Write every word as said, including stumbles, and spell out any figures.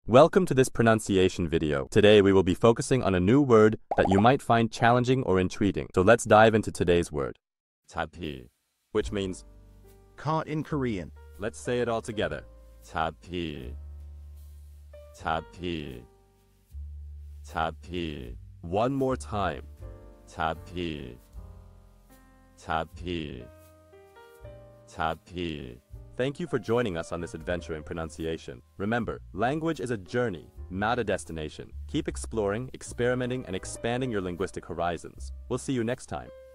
Welcome to this pronunciation video. Today we will be focusing on a new word that you might find challenging or intriguing. So let's dive into today's word. japhil, which means caught in Korean. Let's say it all together. japhil, japhil, japhil. One more time. japhil, japhil, japhil. Thank you for joining us on this adventure in pronunciation. Remember, language is a journey, not a destination. Keep exploring, experimenting, and expanding your linguistic horizons. We'll see you next time.